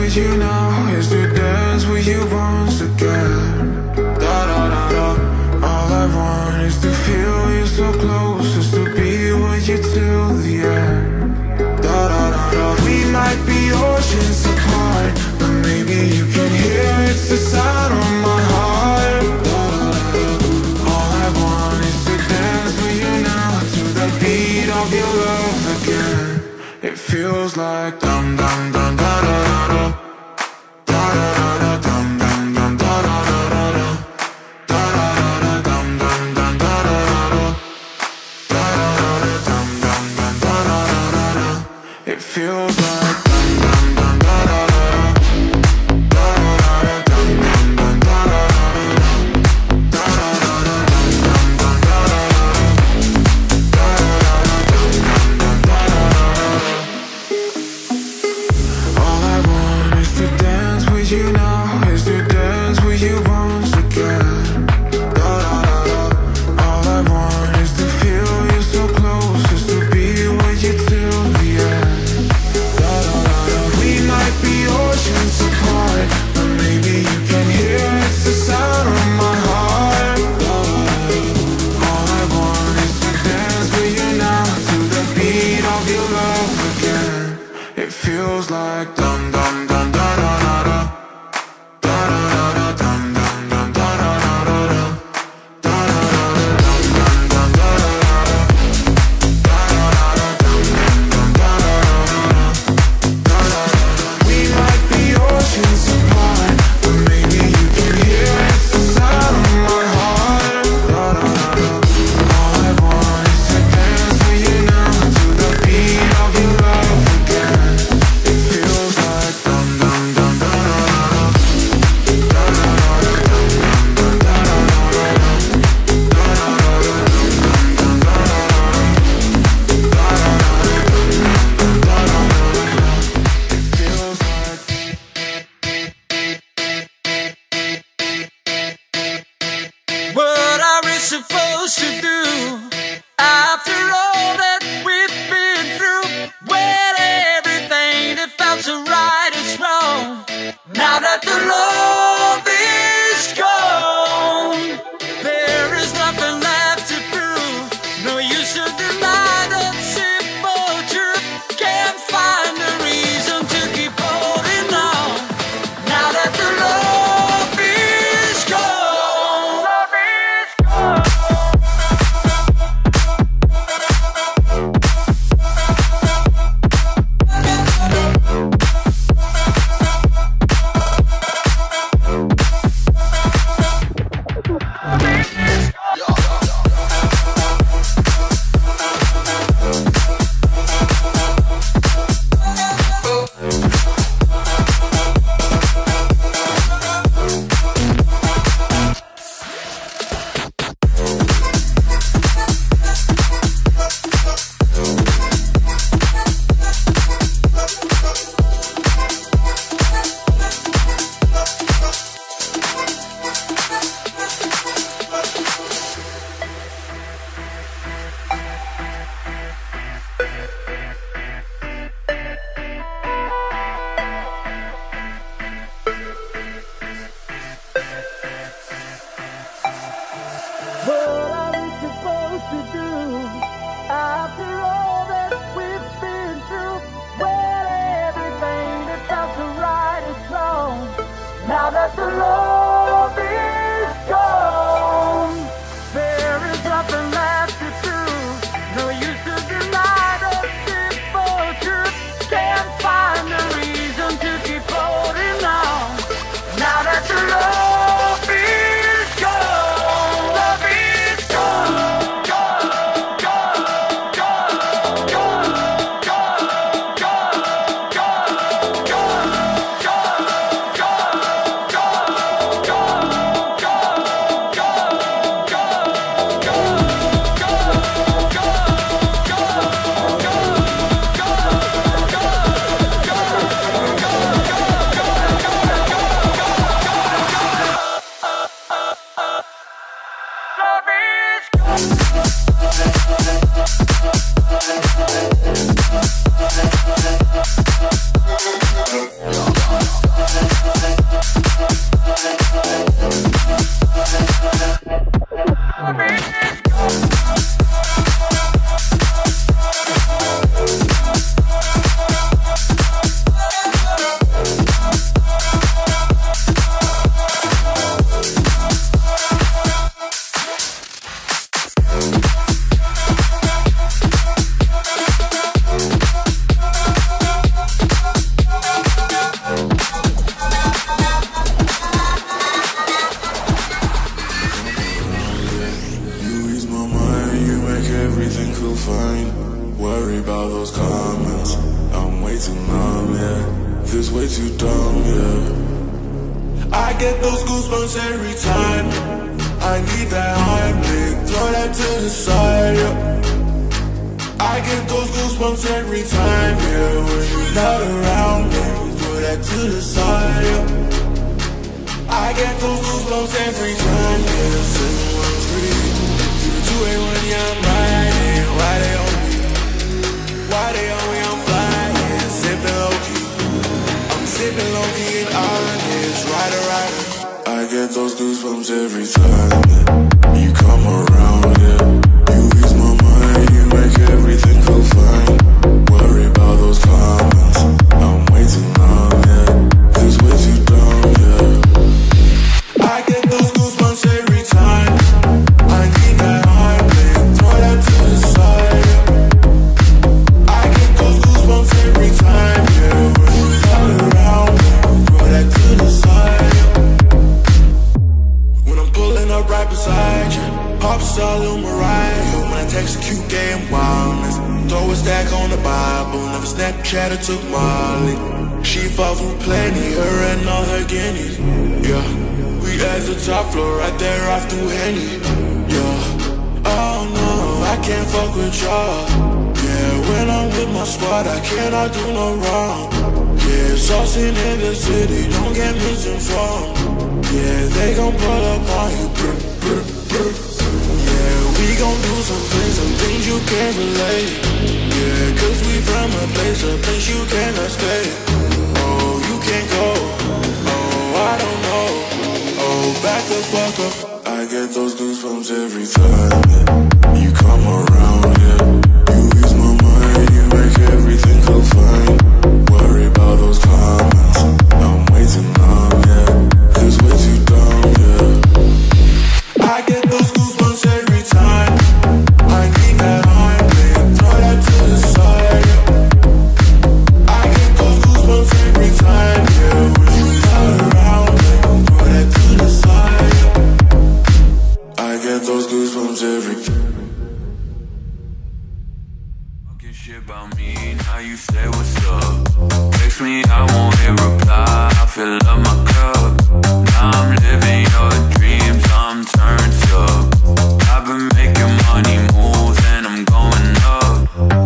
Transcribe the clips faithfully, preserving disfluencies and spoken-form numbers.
with you now is to dance with you once again. Da da da da. All I want is to feel you so close, is to be with you till the end. Da da da da. We might be oceans apart, but maybe you can hear it's the sound of my heart. Da da da da. All I want is to dance with you now to the beat of your love again. It feels like dum dum dum da da da da. Da da da da dum dum dum da da da da da. Da da da da dum dum dum da da da da. Da da da da dum dum dum da da da da. It feels like dum dum dum da da da da. Da da da da dum dum dum da da da da. Da da da da dum dum dum da da da da. Da da da da dum dum dum da da da da. All I want is to dance with you now, is to dance with you once again. Da da da da. All I want is to feel you so close, is to be with you till the end. Da da da da. We might be oceans apart, but maybe you can hear it's the sound of my heart. Da da da da. All I want is to dance with you now to the beat of your love again. It feels like dum dum dum da da da da. Da da da da dum dum dum da da da da da. Da da da da dum dum dum da da da da. Da da da da dum dum dum da da da da. Da da da da. We might be oceans apart, but maybe you can hear it's the sound of my heart. Da da da da. All I want is to dance with you now to the beat of your love again. It feels like Worry about those comments. I'm way too numb, yeah. Feels way too dumb, yeah. I get those goosebumps every time. I need that Heimlich, throw that to the side, yeah. I get those goosebumps every time, yeah. When you're not around me, throw that to the side, yeah. I get those goosebumps every time, yeah. seven one three, zero two eight one, yeah, I'm riding. Why they on me? Why they on me? I'm flying, sipping low-key. I'm sipping low-key and honest, rider, rider. I get those goosebumps every time, yeah. You come around, yeah. You ease my mind, you make everything feel fine. Worry about those comments. I'm way too numb, yeah. Feels way too dumb, yeah. I get those goosebumps every time. I need that Heimlich, throw that to the side, yeah. I get those goosebumps every time, yeah. When you're not around me, throw that to the side, yeah. When I'm pulling up right beside you, pop star Lil Mariah. When I text a cute game wildness, throw a stack on the Bible. Never Snapchat or took Molly. She fought through plenty, her and all her guineas, yeah. We at the top floor, right there off through Henny, yeah. Oh no, I can't fuck with y'all, yeah. When I'm with my squad, I cannot do no wrong, yeah. Saucing in the city, don't get misinformed, yeah. They gon' pull up on you, brr, brr, brr. Yeah, we gon' do some things, some things you can't relate, yeah. Cause we from a place, a place you cannot stay. Oh, you can't go, oh, I don't know. Oh, back the fuck up. I get those goosebumps every time, yeah. You come around, yeah. You ease my mind, you make everything feel fine. Worry about those comments. I'm way too numb, yeah. Feels way too dumb, yeah. I get those goosebumps every time. I need that Heimlich, throw that to the side, yeah. I get those goosebumps every time, yeah. When you're not around me, throw that to the side, yeah. I get those goosebumps every time. Talking shit about me, now you say what's up. Text me, I won't hit reply. I fill up my cup. Now I'm living your dreams, I'm turned up. I've been making money moves and I'm going up.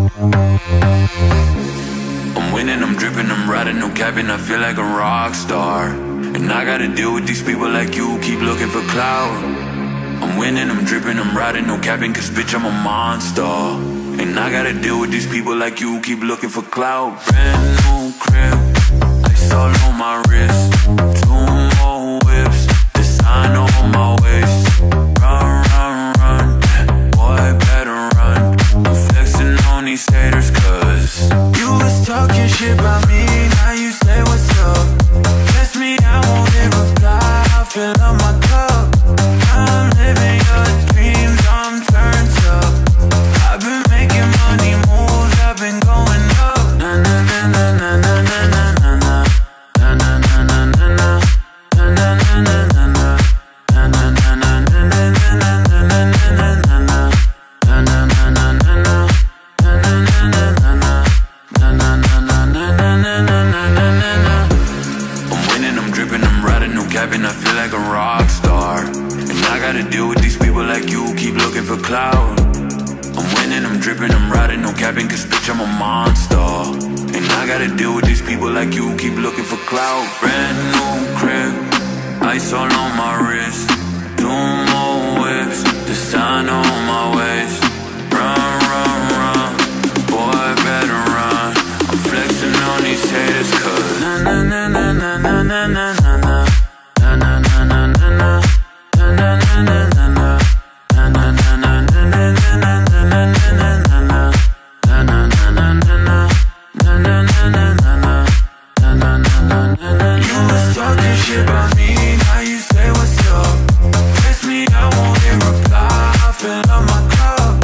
I'm winning, I'm dripping, I'm riding, no capping. I feel like a rock star. And I gotta deal with these people like you, keep looking for clout. I'm winning, I'm dripping, I'm riding, no capping. Cause bitch, I'm a monster. And I gotta deal with these people like you, keep looking for clout. Brand new crib, ice all on my wrist. Two more whips, design on my waist. Run, run, run, boy better run. I'm flexing on these haters cause you was talking shit about me, now you say what's up. Text me, I won't hit reply, I fill up my cup. I'm living your dreams, I'm turned up. I've been making money moves, I've been going up. Na na na na na na na na na. Na na na na na na. Na na na na na na. Na na na na na na na na na na na na. Na na na na na na. Na na na na na na. Na na na na na na na na na na. I'm winning, I'm dripping, I'm riding, no capping. I feel like a rock star. And I gotta deal with these people like you, keep looking for clout. I'm winning, I'm dripping, I'm riding, no capping. Cause bitch, I'm a monster. And I gotta deal with these people like you, keep looking for clout. Brand new crib, ice all on my wrist. Two more whips, design on my waist. Run, run, run, boy better run. I'm flexing on these haters cause na na na na na na na na na. Na na na na na na. Na na na na na na. Na na na na na na na na na na na na. Na na na na na na. Na na na na na na. Na na na na na na. You was talking shit about me, now you say what's up. Text me, I won't hit reply, I fill up my cup.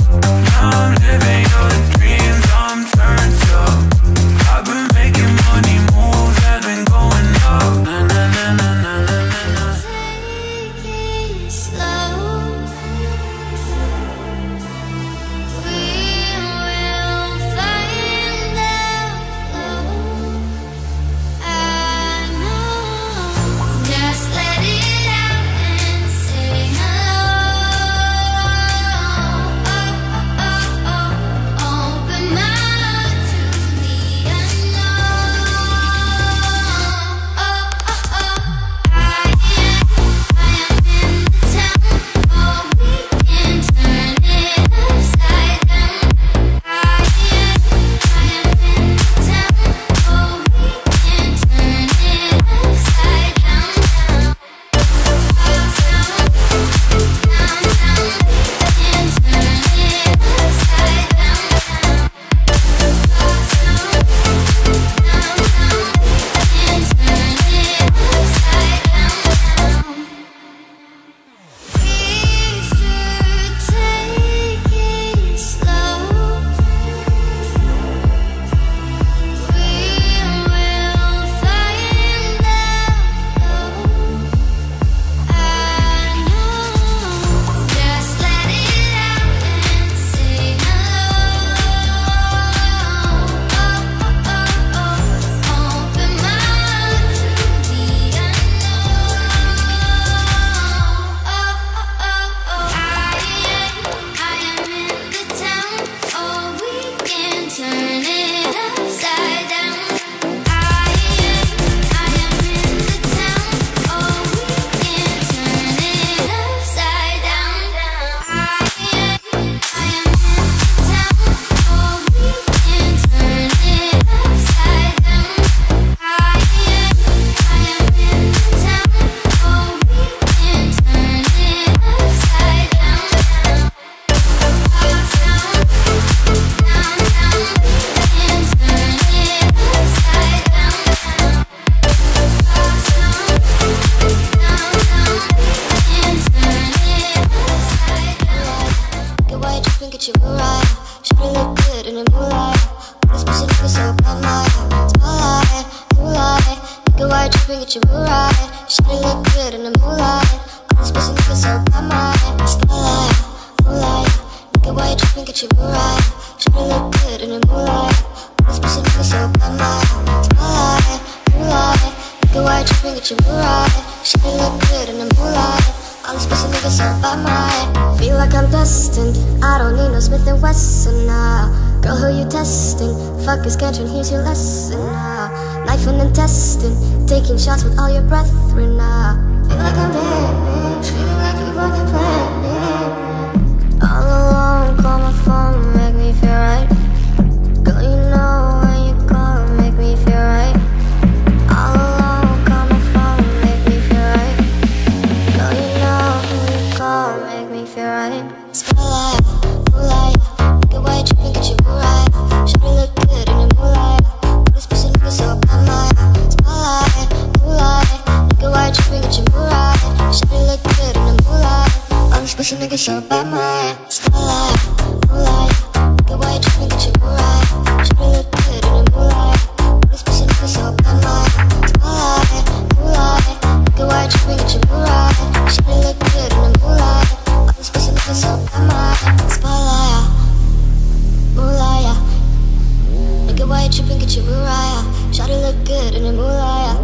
tripping, get your mood right. Shawty look good in the moonlight. All these pussy niggas so by my spotlight, moonlight. Nigga, why you tripping, get your mood right. Shawty look good in the moonlight. All these pussy niggas so by my spotlight, moonlight. Nigga, why you tripping, get your mood right. Shawty look good in the moonlight. All these pussy niggas so by my. Feel like I'm destined. I don't need no Smith and Wesson now. Girl, who you testing? Fuck is Scantron, here's your lesson now. Knife and intestine, taking shots with all your brethren now. Feel like I'm dead, feeling like you fucking planned. All alone, call my phone, make me feel right. Girl, you know when you call, make me feel right. All alone, call my phone, make me feel right. Girl, you know when you call, make me feel right. Spotlight, moonlight, nigga, why you tripping, get your mood right. Shawty look good in the moonlight. All this pussy nigga so by my spotlight, moonlight. Nigga, why you tripping, get your mood right. Shawty look good in the moonlight. All this pussy nigga so by my spotlight, moonlight. Nigga, why you tripping, get your mood right. Shawty look good in the moonlight. All this pussy nigga so by my spotlight, moonlight. Nigga, why you tripping, get your mood right. Shawty look good in the moonlight. All this pussy nigga so by my spotlight, moonlight. Nigga, why you tripping, get your mood right. Shawty look good in the moonlight.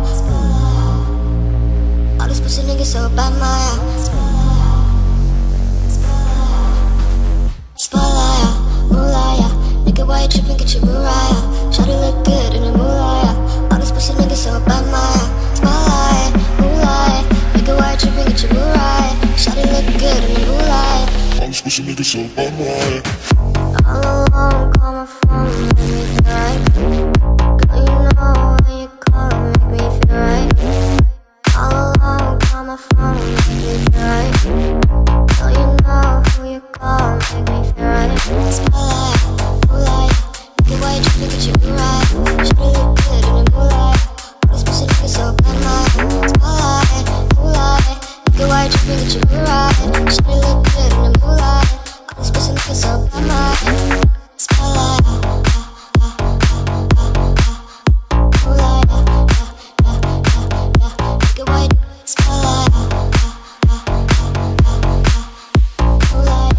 All this pussy niggas so by my spotlight, moonlight. Nigga, why you tripping, get your mood right. Shawty look good in the moonlight. All this pussy niggas so by my spotlight, moonlight. Nigga, why you tripping, get your mood right. Shawty look good in the moonlight. All this pussy niggas so by my. All alone, call my phone, make me feel right. Girl, you know when you call, make me feel right. All alone, call my phone, make me feel right. Girl, you know who you call, make me feel right. Spotlight, moonlight. Nigga, why you tripping, get your mood right. Shawty look good in the moonlight. All this pussy niggas so by my spotlight, moonlight. Nigga, why you tripping, get your mood right. Shawty look good in the moonlight. All this pussy niggas so by my spotlight, moonlight. Nigga, why you spotlight, moonlight.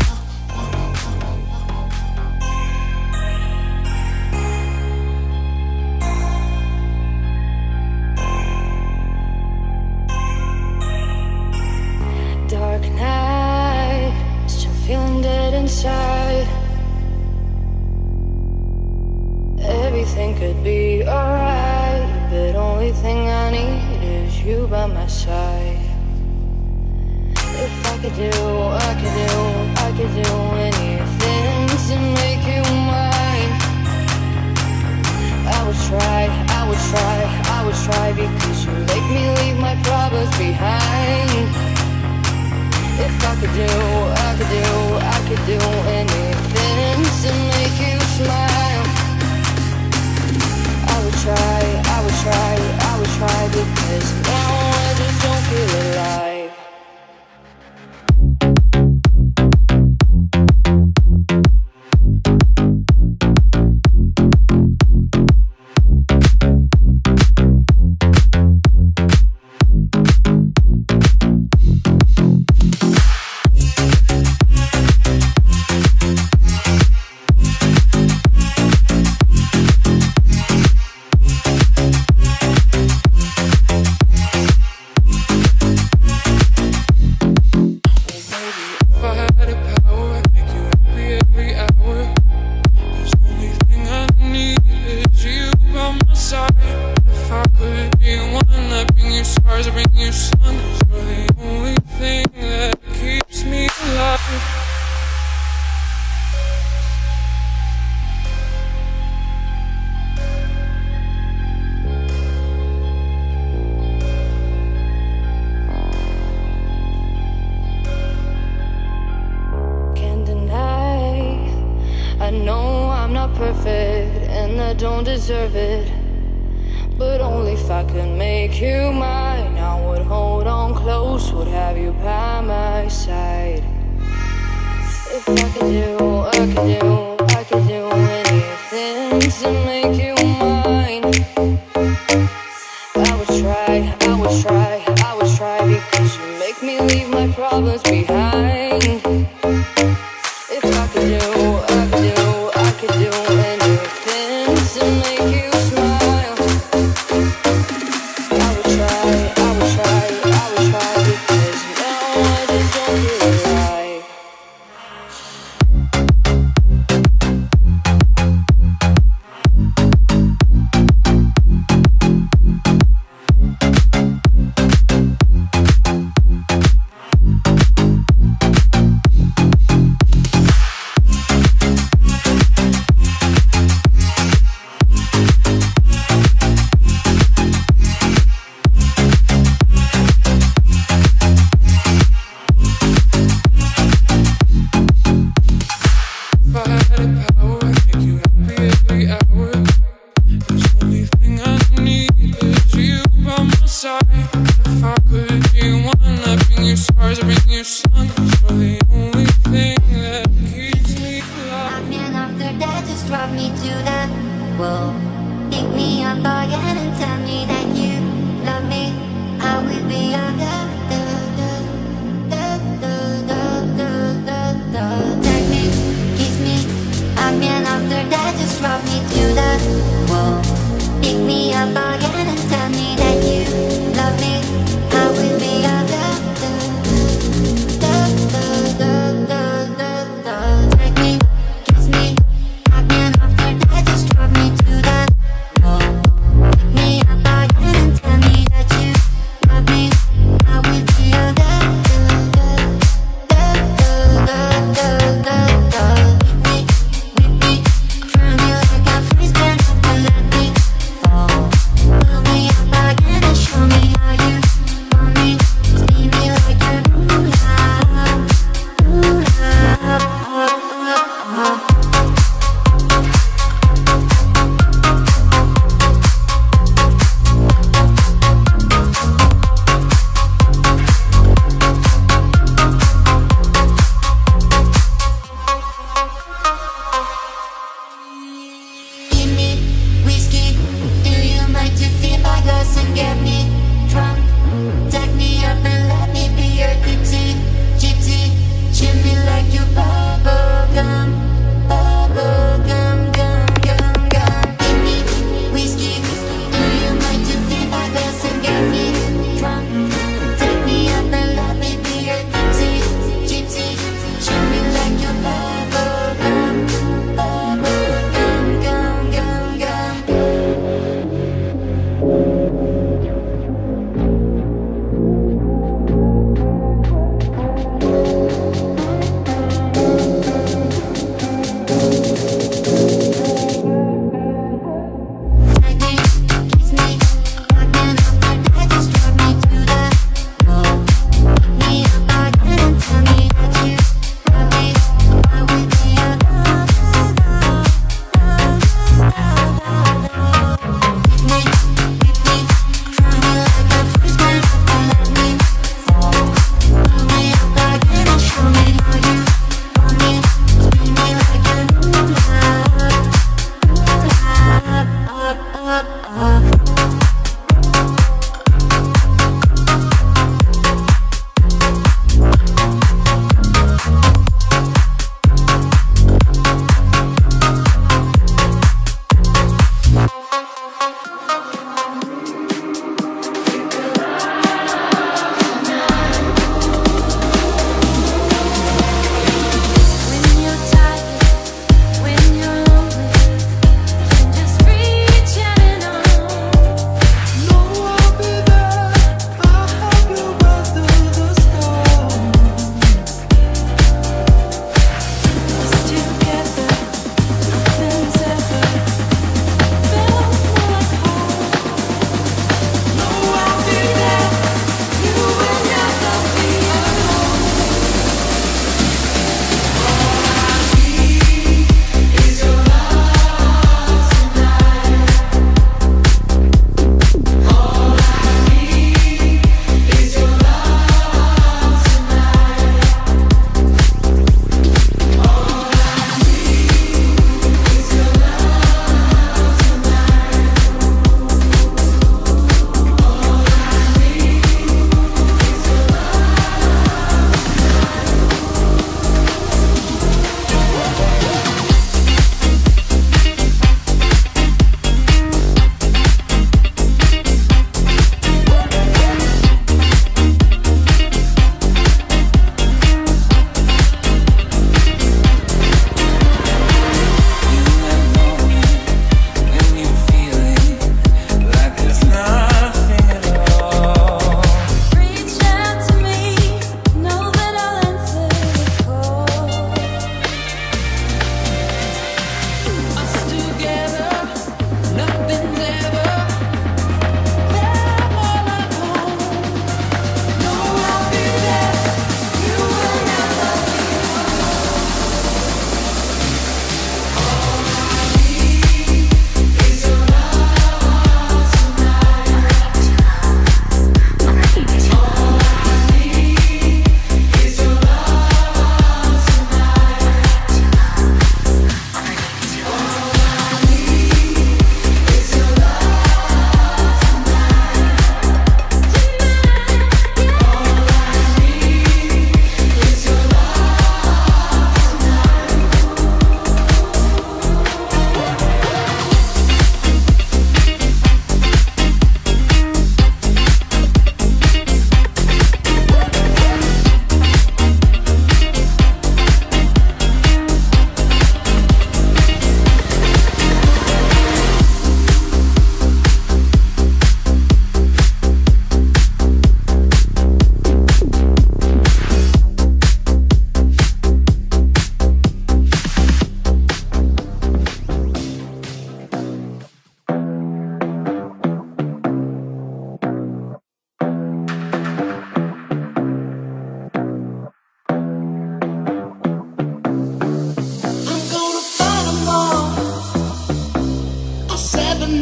Dark night, still feeling dead inside. Everything could be alright, but only thing I need is you by my side. If I could do, I could do, I could do anything to make you mine. I would try, I would try, I would try, because you make me leave my problems behind. If I could do, I could do, I could do anything to make you smile. I would try, I would try, I would try, because now I just don't feel alive. Don't deserve it, but only if I could make you mine. I would hold on close, would have you by my side. If I could do, I could do, I could do anything to make you mine. I would try. just drop me to the wall. Pick me up again and tell me that you love me. I will be your girl. Take me, kiss me, hug me, and after that just drop me to the wall. Pick me up again and tell me that you love me. I will be your girl. Take me, kiss me, hug me, and after that just drop me to the wall. Pick me up again and tell me that you love me. I will be your girl.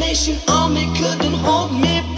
imagination on me couldn't hold me